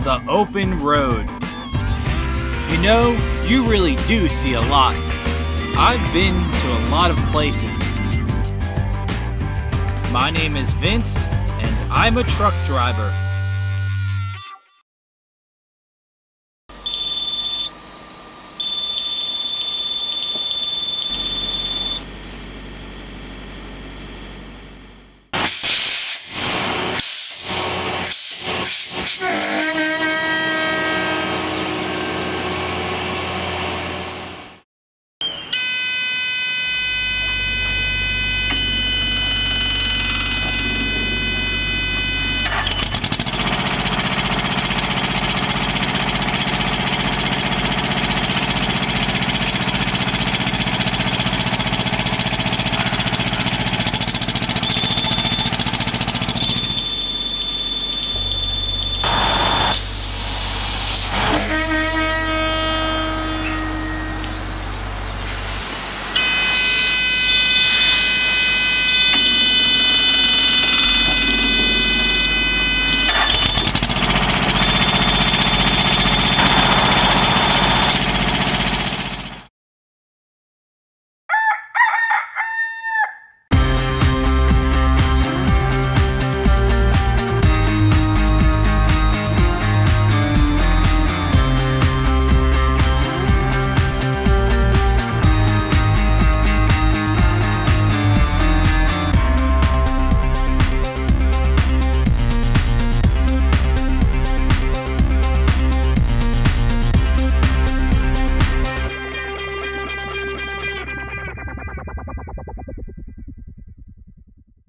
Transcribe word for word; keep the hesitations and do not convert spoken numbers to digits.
the open road. You know, you really do see a lot. I've been to a lot of places. My name is Vince, and I'm a truck driver.